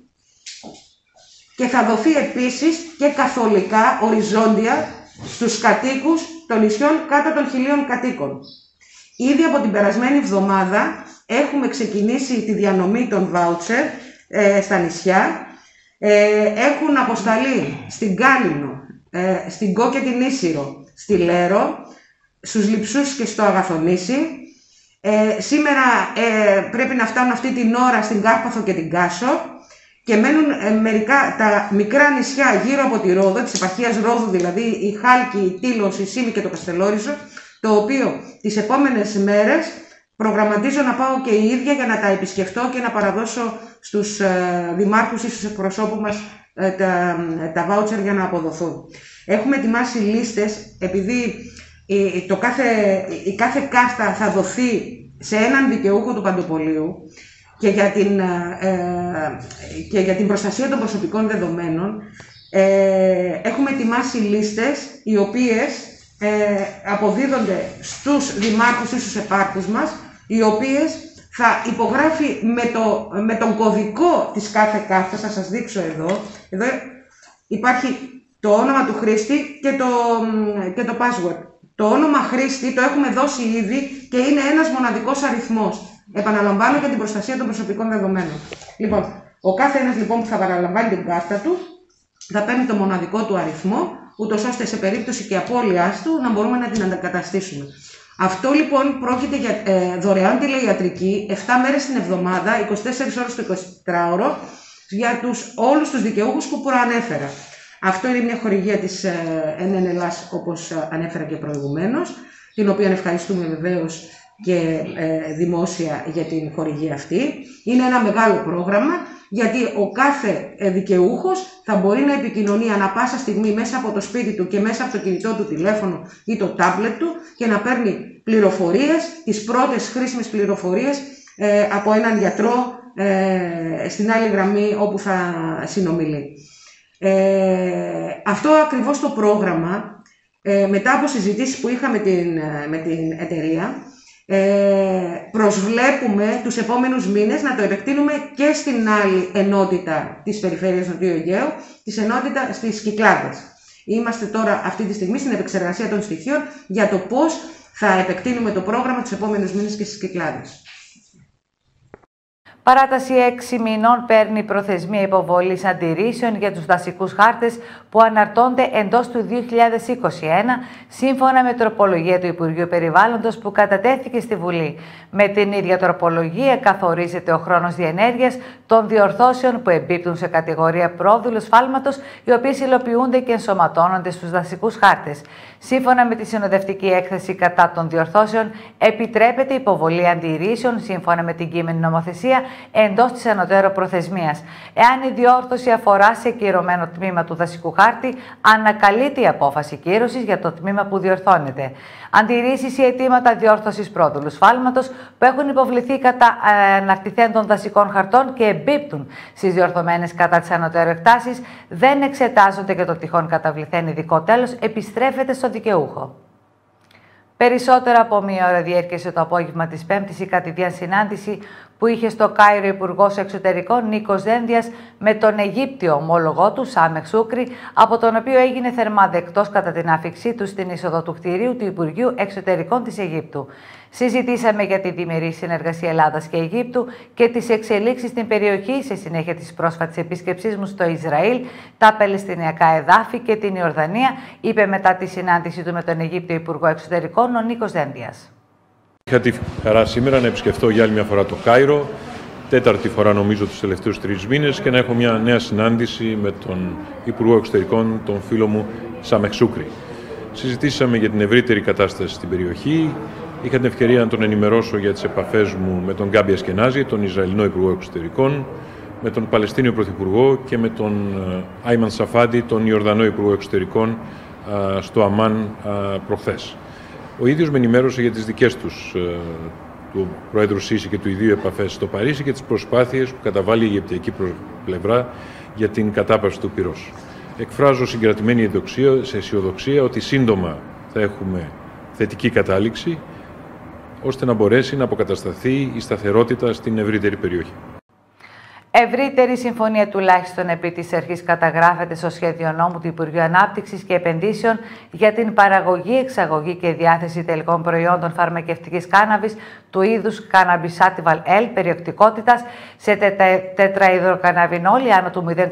και θα δοθεί επίσης και καθολικά, οριζόντια, στους κατοίκους των νησιών κάτω των 1.000 κατοίκων. Ήδη από την περασμένη εβδομάδα έχουμε ξεκινήσει τη διανομή των βάουτσερ στα νησιά. Έχουν αποσταλεί στην Κάλυμνο, στην Κό και την Ίσυρο, στη Λέρο, στους Λειψούς και στο Αγαθονήσι. Σήμερα πρέπει να φτάνουν αυτή την ώρα στην Κάρπαθο και την Κάσο και μένουν μερικά τα μικρά νησιά γύρω από τη Ρόδο, της επαρχίας Ρόδου δηλαδή, η Χάλκη, η Τήλος, η Σύμη και το Καστελόριζο, το οποίο τις επόμενες μέρες προγραμματίζω να πάω και η ίδια για να τα επισκεφτώ και να παραδώσω στους δημάρχους ή στους εκπροσώπους μας τα βάουτσερ για να αποδοθούν. Έχουμε ετοιμάσει λίστες, επειδή η κάθε κάρτα θα δοθεί σε έναν δικαιούχο του παντοπολίου και για την προστασία των προσωπικών δεδομένων. Έχουμε ετοιμάσει λίστες οι οποίες αποδίδονται στους δημάρχους ή στους επάρκους μας, οι οποίες θα υπογράφει με τον κωδικό της κάθε κάρτας. Θα σας δείξω εδώ. Εδώ υπάρχει το όνομα του χρήστη και το password. Το όνομα χρήστη το έχουμε δώσει ήδη και είναι ένας μοναδικός αριθμός. Επαναλαμβάνω για την προστασία των προσωπικών δεδομένων. Λοιπόν, ο κάθε ένας λοιπόν που θα παραλαμβάνει την κάρτα του θα παίρνει το μοναδικό του αριθμό, ούτως ώστε σε περίπτωση και απώλειάς του να μπορούμε να την αντακαταστήσουμε. Αυτό λοιπόν πρόκειται για δωρεάν τηλεϊατρική 7 μέρες την εβδομάδα, 24 ώρες το 24ωρο, για όλους τους δικαιούχους που προανέφερα. Αυτό είναι μια χορηγία της ΕΝΕΝ Ελλάς, όπως ανέφερα και προηγουμένως, την οποία ευχαριστούμε βεβαίως και δημόσια για την χορηγία αυτή. Είναι ένα μεγάλο πρόγραμμα, γιατί ο κάθε δικαιούχος θα μπορεί να επικοινωνεί ανά πάσα στιγμή μέσα από το σπίτι του και μέσα από το κινητό του τηλέφωνο ή το τάμπλετ του και να παίρνει πληροφορίες, τις πρώτες χρήσιμες πληροφορίες από έναν γιατρό στην άλλη γραμμή όπου θα συνομιλεί. Αυτό ακριβώς το πρόγραμμα, μετά από συζητήσεις που είχαμε με την εταιρεία, προσβλέπουμε τους επόμενους μήνες να το επεκτείνουμε και στην άλλη ενότητα της Περιφέρειας Νοτιού Αιγαίου, της ενότητα στις Κυκλάδες. Είμαστε τώρα αυτή τη στιγμή στην επεξεργασία των στοιχείων για το πώς θα επεκτείνουμε το πρόγραμμα τους επόμενους μήνες και στις Κυκλάδες. Παράταση 6 μηνών παίρνει προθεσμία υποβολής αντιρρήσεων για τους δασικούς χάρτες που αναρτώνται εντός του 2021, σύμφωνα με τροπολογία του Υπουργείου Περιβάλλοντος που κατατέθηκε στη Βουλή. Με την ίδια τροπολογία καθορίζεται ο χρόνος διενέργειας των διορθώσεων που εμπίπτουν σε κατηγορία πρόδειλου σφάλματος, οι οποίες υλοποιούνται και ενσωματώνονται στους δασικούς χάρτες. Σύμφωνα με τη συνοδευτική έκθεση κατά των διορθώσεων, επιτρέπεται η υποβολή αντιρρήσεων σύμφωνα με την κείμενη νομοθεσία εντός της ανωτέρω προθεσμίας. Εάν η διόρθωση αφορά σε κυρωμένο τμήμα του δασικού χάρτη, ανακαλείται η απόφαση κύρωσης για το τμήμα που διορθώνεται. Αντιρρήσεις ή αιτήματα διόρθωσης πρόδειλου σφάλματος που έχουν υποβληθεί κατά αναρτηθέντων δασικών χαρτών και εμπίπτουν στις διορθωμένες κατά τις ανωτέρω εκτάσεις δεν εξετάζονται και το τυχόν καταβληθέν ειδικό τέλος επιστρέφεται στο δικαιούχο. Περισσότερα από μία ώρα διέρχεσε το απόγευμα της Πέμπτης η κατηδίαν συνάντηση που είχε στο Κάιρο Υπουργός Εξωτερικών Νίκος Δένδιας με τον Αιγύπτιο ομόλογό του Σάμεχ Σούκρι, από τον οποίο έγινε θερμά δεκτός κατά την άφιξή του στην είσοδο του κτηρίου του Υπουργείου Εξωτερικών της Αιγύπτου. Συζητήσαμε για τη διμερή συνεργασία Ελλάδας και Αιγύπτου και τις εξελίξεις στην περιοχή σε συνέχεια της πρόσφατης επίσκεψής μου στο Ισραήλ, τα Παλαιστινιακά εδάφη και την Ιορδανία, είπε μετά τη συνάντηση του με τον Αιγύπτιο Υπουργό Εξωτερικών ο Νίκος Δένδιας. Είχα τη χαρά σήμερα να επισκεφτώ για άλλη μια φορά το Κάιρο, τέταρτη φορά νομίζω τους τελευταίους 3 μήνες, και να έχω μια νέα συνάντηση με τον Υπουργό Εξωτερικών, τον φίλο μου Σάμεχ Σούκρι. Συζητήσαμε για την ευρύτερη κατάσταση στην περιοχή. Είχα την ευκαιρία να τον ενημερώσω για τις επαφές μου με τον Γκάμπι Ασκενάζη, τον Ισραηλινό Υπουργό Εξωτερικών, με τον Παλαιστίνιο Πρωθυπουργό και με τον Άιμαν Σαφάντι, τον Ιορδανό Υπουργό Εξωτερικών, στο Αμάν προχθές. Ο ίδιος με ενημέρωσε για τις δικές του Προέδρου Σίση και του ιδίου επαφές στο Παρίσι και τις προσπάθειες που καταβάλει η Αιγυπτιακή πλευρά για την κατάπαυση του πυρός. Εκφράζω συγκρατημένη αισιοδοξία ότι σύντομα θα έχουμε θετική κατάληξη, ώστε να μπορέσει να αποκατασταθεί η σταθερότητα στην ευρύτερη περιοχή. Ευρύτερη συμφωνία τουλάχιστον επί της αρχής καταγράφεται στο σχέδιο νόμου του Υπουργείου Ανάπτυξης και Επενδύσεων για την παραγωγή, εξαγωγή και διάθεση τελικών προϊόντων φαρμακευτικής κάναβης του είδους Cannabis Sativa L περιεκτικότητας σε τετραϊδροκαναβινόλη άνω του 0,2%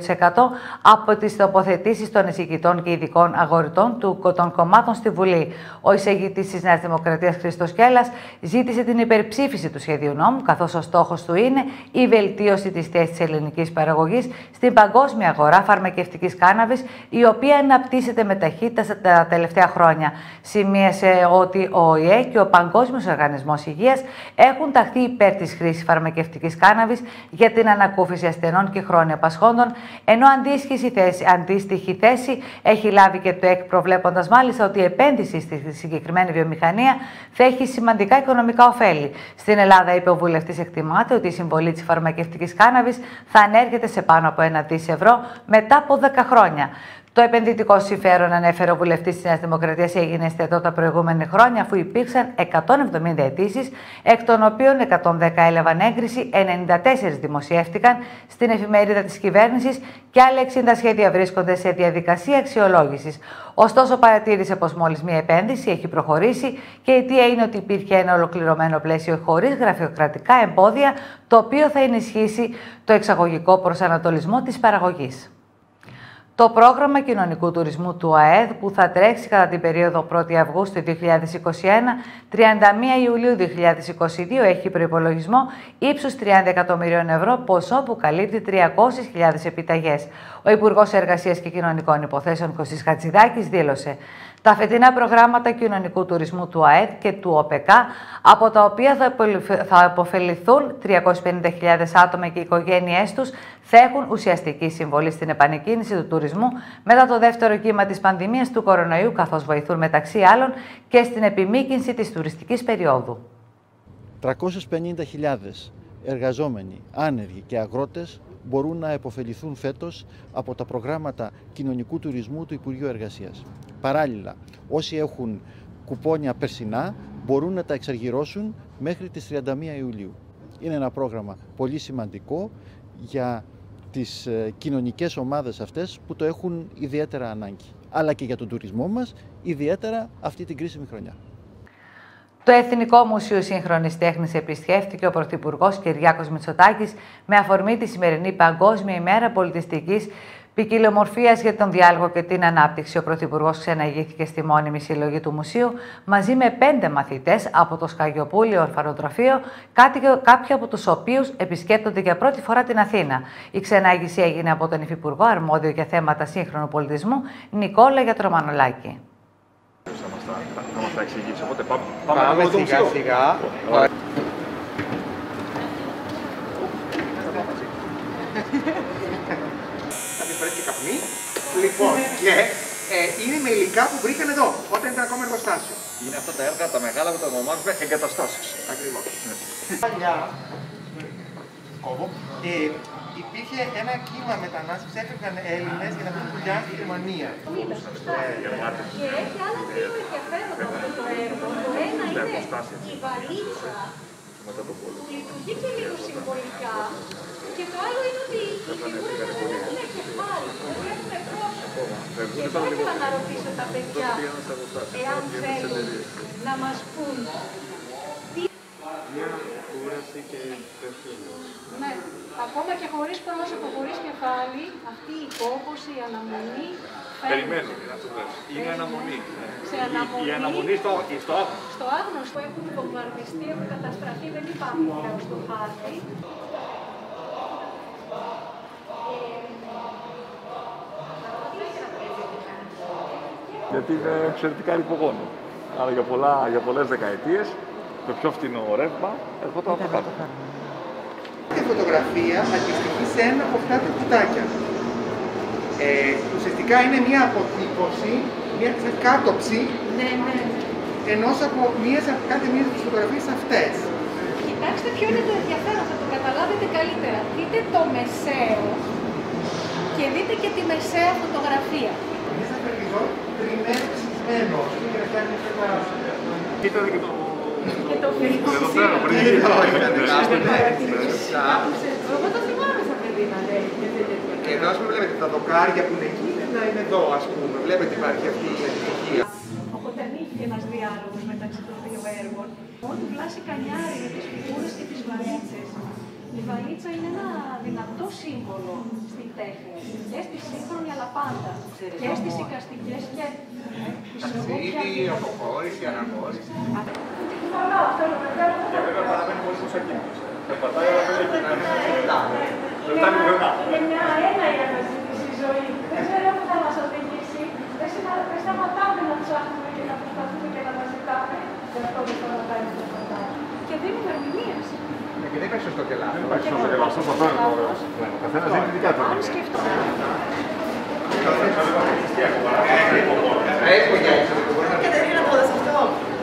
από τις τοποθετήσεις των εισηγητών και ειδικών αγορητών των κομμάτων στη Βουλή. Ο εισηγητής της Νέας Δημοκρατίας Χρήστος Κέλλας ζήτησε την υπερψήφιση του σχεδίου νόμου, καθώς ο στόχος του είναι η βελτίωση της θέσης της ελληνικής παραγωγής στην παγκόσμια αγορά φαρμακευτικής κάναβης, η οποία αναπτύσσεται με ταχύτητα τα τελευταία χρόνια. Σημείωσε ότι ο ΟΗΕ και ο Παγκόσμιος Οργανισμός Υγείας έχουν ταχθεί υπέρ της χρήσης φαρμακευτικής κάναβης για την ανακούφιση ασθενών και χρόνια πασχόντων, ενώ αντίστοιχη θέση έχει λάβει και το ΕΚ, προβλέποντας μάλιστα ότι η επένδυση στη συγκεκριμένη βιομηχανία θα έχει σημαντικά οικονομικά ωφέλη. Στην Ελλάδα, είπε ο βουλευτής, εκτιμάται ότι η συμβολή της φαρμακευτικής κάναβης θα ανέρχεται σε πάνω από 1 δις ευρώ μετά από 10 χρόνια. Το επενδυτικό συμφέρον, ανέφερε ο βουλευτής της Νέας Δημοκρατίας, έγινε αισθητό τα προηγούμενα χρόνια, αφού υπήρξαν 170 αιτήσεις, εκ των οποίων 110 έλαβαν έγκριση, 94 δημοσιεύτηκαν στην εφημερίδα της κυβέρνησης και άλλα 60 σχέδια βρίσκονται σε διαδικασία αξιολόγησης. Ωστόσο, παρατήρησε πως μόλις μία επένδυση έχει προχωρήσει και η αιτία είναι ότι υπήρχε ένα ολοκληρωμένο πλαίσιο χωρίς γραφειοκρατικά εμπόδια, το οποίο θα ενισχύσει το εξαγωγικό προσανατολισμό της παραγωγής. Το πρόγραμμα κοινωνικού τουρισμού του ΑΕΔ, που θα τρέξει κατά την περίοδο 1η Αυγούστου 2021, 31 Ιουλίου 2022, έχει προϋπολογισμό ύψους 30 εκατομμυρίων ευρώ, ποσό που καλύπτει 300.000 επιταγές. Ο Υπουργός Εργασίας και Κοινωνικών Υποθέσεων Κωστής Χατζηδάκης δήλωσε: τα φετινά προγράμματα κοινωνικού τουρισμού του ΑΕΔ και του ΟΠΕΚΑ, από τα οποία θα υποφεληθούν 350.000 άτομα και οι οικογένειές τους, θα έχουν ουσιαστική συμβολή στην επανεκκίνηση του τουρισμού μετά το δεύτερο κύμα της πανδημίας του κορονοϊού, καθώς βοηθούν μεταξύ άλλων και στην επιμήκυνση της τουριστικής περίοδου. 350.000 εργαζόμενοι, άνεργοι και αγρότες μπορούν να επωφεληθούν φέτος από τα προγράμματα κοινωνικού τουρισμού του Υπουργείου Εργασίας. Παράλληλα, όσοι έχουν κουπόνια περσινά μπορούν να τα εξαργυρώσουν μέχρι τις 31 Ιουλίου. Είναι ένα πρόγραμμα πολύ σημαντικό για τις κοινωνικές ομάδες αυτές που το έχουν ιδιαίτερα ανάγκη, αλλά και για τον τουρισμό μας, ιδιαίτερα αυτή την κρίσιμη χρονιά. Το Εθνικό Μουσείο Σύγχρονης Τέχνης επισκέφθηκε ο Πρωθυπουργός Κυριάκος Μητσοτάκης με αφορμή τη σημερινή Παγκόσμια ημέρα πολιτιστικής ποικιλομορφίας για τον διάλογο και την ανάπτυξη. Ο Πρωθυπουργός ξεναγήθηκε στη μόνιμη συλλογή του Μουσείου μαζί με 5 μαθητές από το Σκαγιοπούλιο Ορφανοτροφείο, κάποιοι από τους οποίους επισκέπτονται για πρώτη φορά την Αθήνα. Η ξενάγηση έγινε από τον Υφυπουργό αρμόδιο για θέματα σύγχρονου πολιτισμού, Νικόλα Γιατρομανολάκη. Θα μας τα εξηγήσει, οπότε πάμε σιγά σιγά. Κάποιες φορές και καπνί. Λοιπόν, και είναι με υλικά που βρήκαν εδώ, όταν ήταν ακόμα εργοστάσιο. Είναι αυτά τα έργα τα μεγάλα που τα ονομάζουμε εγκαταστάσεις. Ακριβώς. Παλιά, υπήρχε ένα κύμα μετανάστες που έφευγαν Έλληνες για να βρουν δουλειά στη Γερμανία. Και έχει άλλα δύο ενδιαφέροντα αυτό το έργο. Το ένα είναι η βαλίτσα που λειτουργεί και λίγο συμβολικά. Και το άλλο είναι ότι οι φιγούρες έχουν κεφάλι, έχουν πρόσωπο. Και θα ήθελα να ρωτήσω τα παιδιά, εάν θέλουν να μας πούν μια κούραση και πέφτει. Ναι, ακόμα και χωρίς πρόσωπο, χωρίς κεφάλι, αυτή η κόπωση, η αναμονή. Περιμένει, να το πες. Είναι αναμονή. Σε αναμονή. Η αναμονή στο άγνωστο. Στο άγνωστο έχουν βομβαρδιστεί, έχουν καταστραφεί, δεν υπάρχουν πλέον στο χάρτη. Γιατί είναι εξαιρετικά ρηπογόνο. Άρα για πολλές δεκαετίες το πιο φτηνό ρεύμα έρχονταν από κάτω. Η φωτογραφία αντιστοιχεί σε ένα από αυτά τα κουτάκια. Ουσιαστικά είναι μια αποτύπωση, μια κάτωψη ενός από κάθε μία από τις φωτογραφίες αυτές. Κοιτάξτε ποιο είναι το ενδιαφέρον, θα το καταλάβετε καλύτερα. Δείτε το μεσαίο και δείτε και τη μεσαία φωτογραφία. Είναι σαν περιδό τριμμένο ψηφισμένο. Κοίτα και το... Και το φίλο. Εδώ πέρα, πριν εγώ το θυμάμαι σαν παιδί να λέει. Εδώ ας πούμε βλέπετε τα δοκάρια που είναι εκεί, να είναι εδώ ας πούμε. Βλέπετε υπάρχει αυτή η αντιστοιχία. Οπότε ανοίγει ένας διάλογος μεταξύ των δύο έργων. Όλη πλάση κανιάρι με τις φιγούρες και τις βαλίτσες. Η βαλίτσα είναι ένα δυνατό σύμβολο στην τέχνη. Και στη σύγχρονη αλλά πάντα. Και στις εικαστικές και ταξίδι, αποχώρηση, αναχώρηση. Πολλά αυτό το βέβαια. Και βέβαια παραμένει πολύ στο ακίνητος. Περπατάει αλλά δεν έχει να δεν φτάνει πουθενά. Είναι μια έννοια η αναζήτηση ζωή. Δεν ξέρω πού θα μας οδηγήσει. Δεν σταματάμε να ψάχνουμε και να προσπαθούμε και να αναζητάμε. Γι' αυτό δεν σταματάει να προσπαθάμε. Και δίνουμε ερμηνείες. Και δεν υπάρχει σωστό και λάθος. Δεν υπάρχει σωστό και λάθος. Αυτό είναι το ωραίο. Ο καθένας δίνει τη δικιά του. Αν σκεφτούμε. Και δεν είναι να πω αυτό.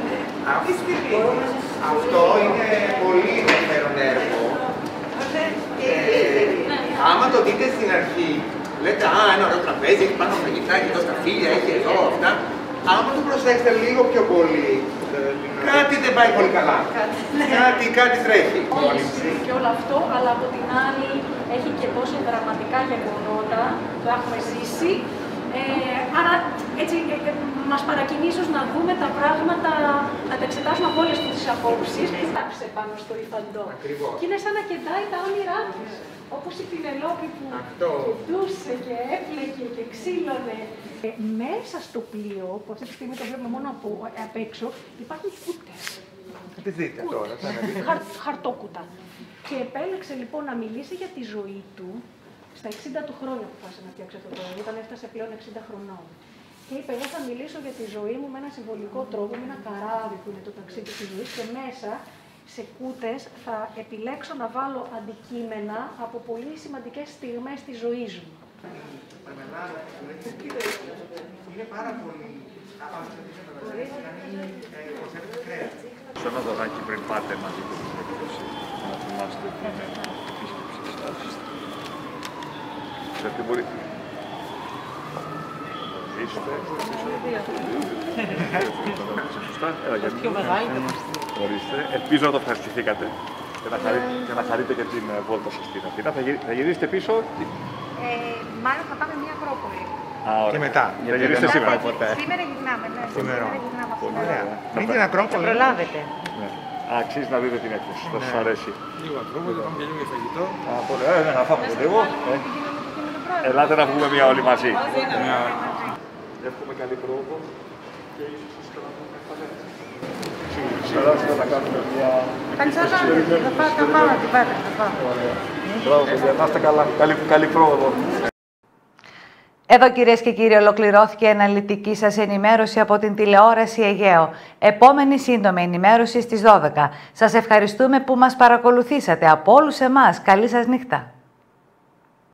Αυτό είναι πολύ ενδιαφέρον έργο. Άμα το δείτε στην αρχή, λέτε ένα ωραίο τραπέζι, έχει πάνω φαγητά, έχει εδώ στα φίλια, έχει εδώ αυτά. Άμα το προσέξετε λίγο πιο πολύ, κάτι δεν πάει πολύ καλά. Κάτι τρέχει. Και όλο αυτό, αλλά από την άλλη έχει και τόσο δραματικά γεγονότα, το έχουμε ζήσει. Άρα έτσι μας παρακινεί ίσως να δούμε τα πράγματα, να τα εξετάσουμε από όλες τις απόψεις. Κοιτάξτε πάνω στο υφαντό. Και είναι σαν να κεντάει τα όνειρά της. Όπως η Πινελόπη που κοιτούσε και έπλεκε και ξύλωνε. Μέσα στο πλοίο, που αυτή τη στιγμή το βλέπουμε μόνο απ' έξω, υπάρχουν κούτες. Θα τη δείτε τώρα. Χαρτόκουτα. Και επέλεξε λοιπόν να μιλήσει για τη ζωή του. Στα 60 του χρόνια αποφάσισε να φτιάξει αυτό το έργο, όταν έφτασε πλέον 60 χρονών. Και είπε: εγώ θα μιλήσω για τη ζωή μου με ένα συμβολικό τρόπο, με ένα καράβι που είναι το ταξίδι της ζωής, και μέσα σε κούτες θα επιλέξω να βάλω αντικείμενα από πολύ σημαντικές στιγμές της ζωής μου. Είναι πάρα πολύ. Σε ένα δωράκι πριν πάτε μαζί του στην εκδόση, να θυμάστε ότι είναι επίσκεψη σας. Γιατί μπορεί. Σωστά. Πιο μεγάλη. Ορίστε. Ελπίζω να το ευχαριστηθήκατε και να χαρείτε και την βόλτα σας στην Αθήνα. Θα γυρίσετε πίσω. Μάλλον θα πάμε μια Ακρόπολη. Και μετά. Θα γυρίσετε σήμερα. Σήμερα γυρνάμε, ναι. Σήμερα. Μην την Ακρόπολη. Προλάβετε. Αξίζει να δείτε την έκθεση. Θα σας αρέσει. Λίγο Ακρόπολη, πάμε και λίγο για φαγητό. Να φάμε και λίγο. Ελάτε να βγούμε μια όλοι μαζί. Εύχομαι καλή πρόοδο και ίσως περάσουμε να κάνουμε μια... Θα πάω. Μπράβο, παιδιά, να είστε καλά. Καλή πρόοδο. Εδώ, κυρίες και κύριοι, ολοκληρώθηκε η αναλυτική σας ενημέρωση από την τηλεόραση Αιγαίο. Επόμενη σύντομη ενημέρωση στις 12. Σας ευχαριστούμε που μας παρακολουθήσατε. Από όλους εμάς, καλή σας νύχτα.